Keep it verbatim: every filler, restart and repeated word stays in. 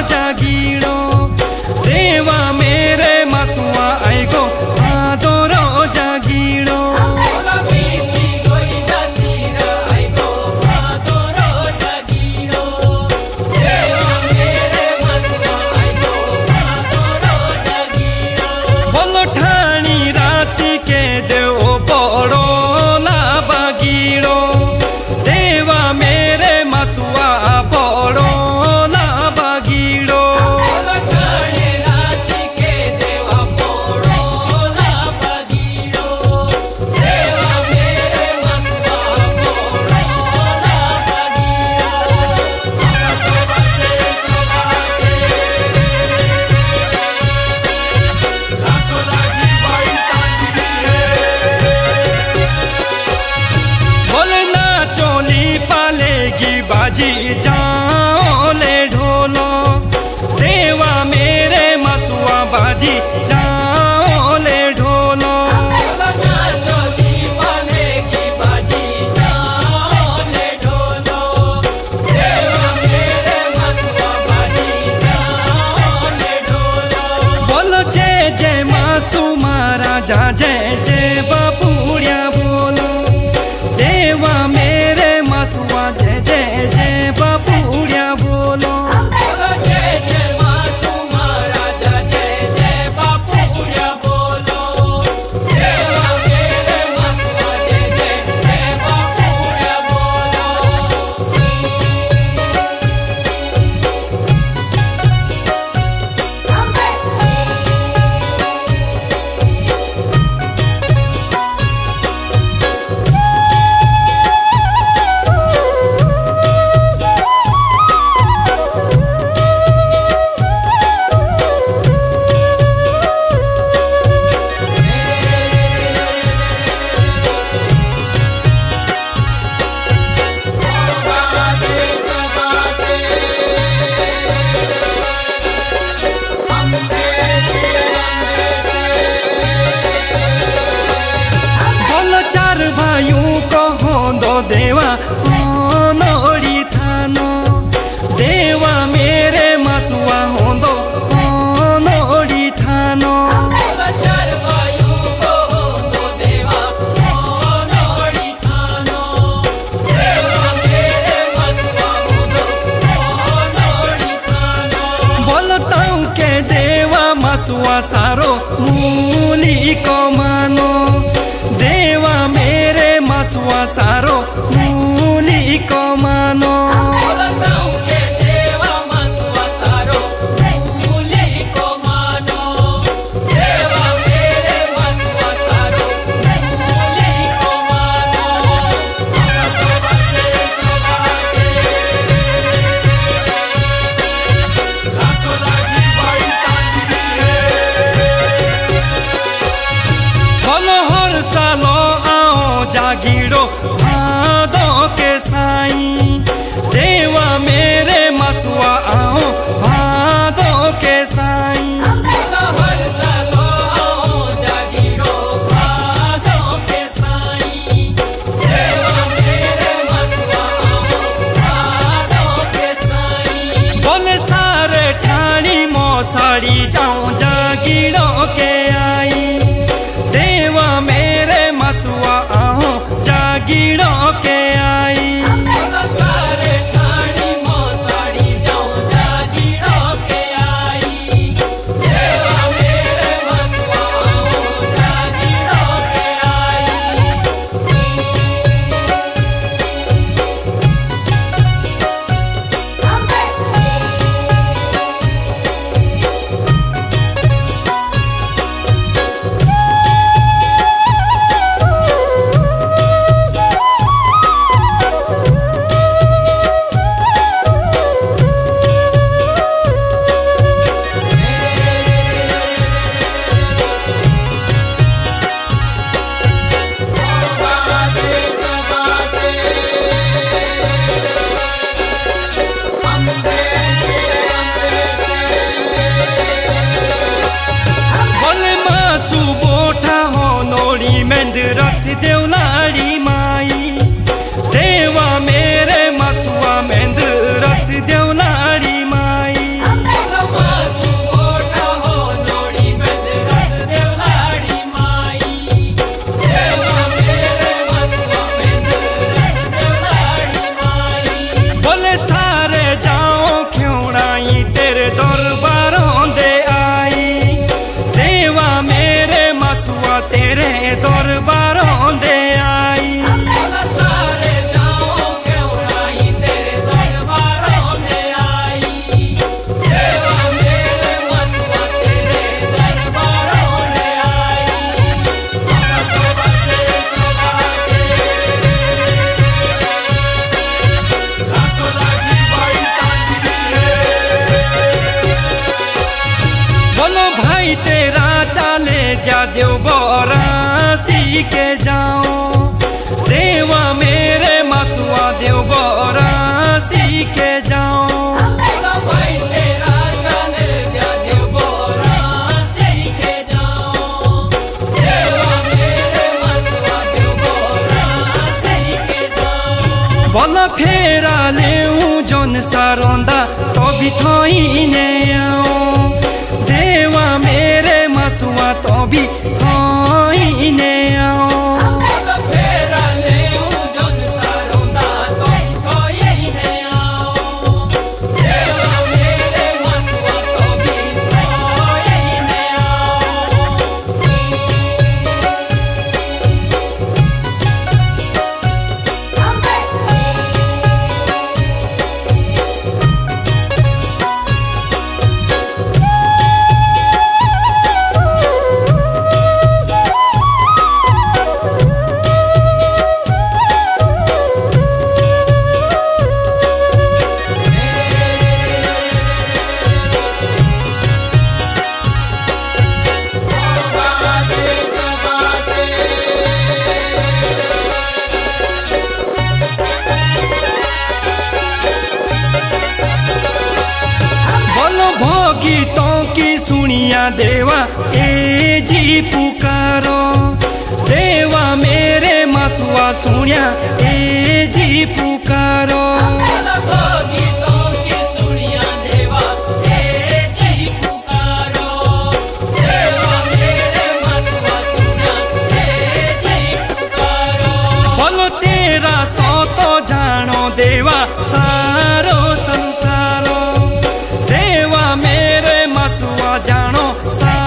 जागिड़ो देवा मेरे मसुआ आइगो आदोरो जागिड़ो बोलो ठाणी राती के देव बड़ो ना बागिड़ो देवा मेरे मसुआ बड़ो ना बागिड़ो बाजी जाओ ले ढोलो देवा मेरे मसुआ बाजी जाओ ले ढोलो बोलो जय जय मासू महाराजा जय जय बापुड़िया बोलो देवा मेरे मसुआ जय जय जय बापुड़िया बोलो जय जय मासू महाराजा जय जय बापुड़िया बोलो देवा मेरे मसुआ जय जय जय बापुड़िया चार भाइयों को होंदो देवा नोड़ी थानो देवा मेरे मसुआ होंदो नोड़ी थानो चार भाइयों को होंदो देवा नोड़ी थानो देवा मेरे मसुआ होंदो नोड़ी थानो बोलताऊं के देवा मसुआ सारो मूली को मानो देवा मेरे मसुआ सारो मूली को मानो के देवा मसुआ सारो मूली को मानो देवा मेरे मसुआ सारो मूली को मानो बोलो हर सालो जागिड़ो भादों के साईं देवा मेरे मसुआ आओ भादों के साईं हर सालो आओ जागिड़ो भादों के साईं देवा मेरे मसुआ आओ भादों के साईं बोले सारे ठाणी मोसाड़ी जाऊं जागिड़ों के आई देवा मेरे मसुआ आओ जागिड़ों के आई सारे ठाणी मोसाड़ी जाऊं जागिड़ों के आई देवा मेरे मसुआ आओ जागिड़ों के आई रथ देवनाड़ी माई देवा मेरे मसुआ मेंद रथ देवनाड़ी माई। भाई तेरा चाले जा देव बरासी के जाओ देवा मेरे मसुआ देव बरासी के जाओ भाई तेरा चाले जा देव बरासी के जाओ देवा मेरे मसुआ देव बरासी के जाओ बोला फेरा ले जन सारोंदा तो भी थोई ने आओ देवा मेरे मसुआ तो भी थोई ने आओ फेरा ले जन सारोंदा तो भी थोई ने आओ देवा मेरे मसुआ तो भी थोई ने आओ गीतों की सुनिया देवा ए जी पुकारो देवा मेरे मसुआ सुनिया ए जी पुकारो गीतों की सुनिया देवा ए जी पुकारो देवा मेरे मसुआ सुनिया ए जी पुकारो बोलो तेरा सो तो जानो देवा सारो संसारो देवा मेरे मसुआ जानो सा